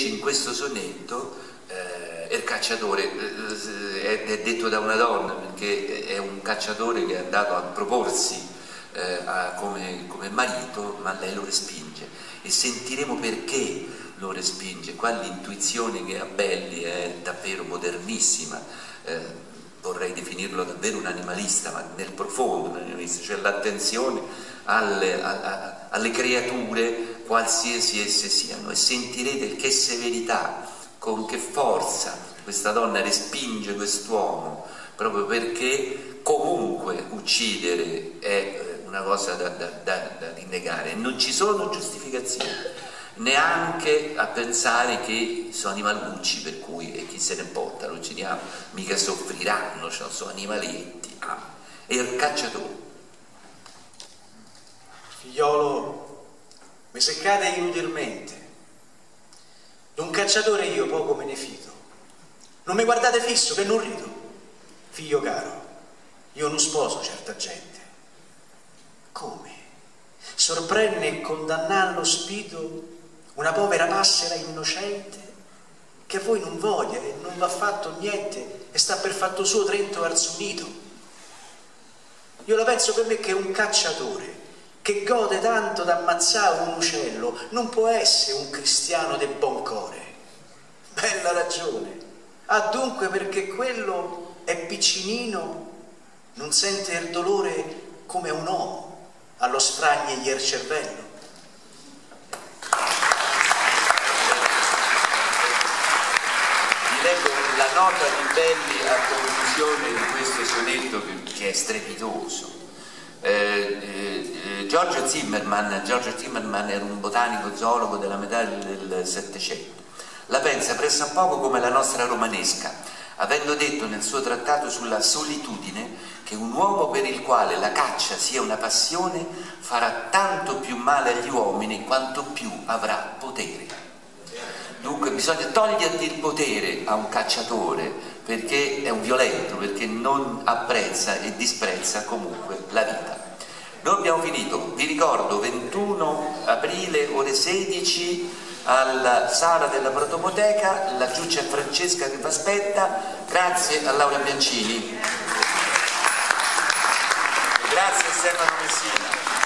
invece in questo sonetto il cacciatore è detto da una donna, perché è un cacciatore che è andato a proporsi come marito, ma lei lo respinge, e sentiremo perché lo respinge. Qua l'intuizione che ha Belli è davvero modernissima, vorrei definirlo davvero un animalista, ma nel profondo un animalista, cioè l'attenzione alle creature qualsiasi esse siano, e sentirete che severità, con che forza questa donna respinge quest'uomo, proprio perché comunque uccidere è una cosa da rinnegare. Non ci sono giustificazioni, neanche a pensare che sono animalucci, per cui e chi se ne importa, lo uccidiamo, mica soffriranno, cioè, sono animaletti. E il cacciatore: figliolo, mi seccate inutilmente. D'un cacciatore io poco me ne fido. Non mi guardate fisso che non rido. Figlio caro, io non sposo certa gente. Come? Sorprende e condannar allo spito una povera passera innocente che a voi non voglia e non va fatto niente e sta per fatto suo Trento arzunito. Io la penso per me che un cacciatore che gode tanto d'ammazzare un uccello non può essere un cristiano de buon core. Bella ragione. Dunque perché quello è piccinino, non sente il dolore come un uomo allo sfragnegli il cervello. Vi leggo la nota di Belli a conclusione di questo sonetto che è strepitoso. George Zimmermann era un botanico zoologo della metà del Settecento. La pensa pressappoco come la nostra romanesca, avendo detto nel suo trattato sulla solitudine che un uomo per il quale la caccia sia una passione farà tanto più male agli uomini quanto più avrà potere. Dunque bisogna togliergli il potere a un cacciatore, perché è un violento, perché non apprezza e disprezza comunque la vita. Noi abbiamo finito, vi ricordo 21 aprile ore 16 alla sala della Protopoteca, laggiù c'è Francesca che vi aspetta. Grazie a Laura Biancini, grazie a Stefano Messina.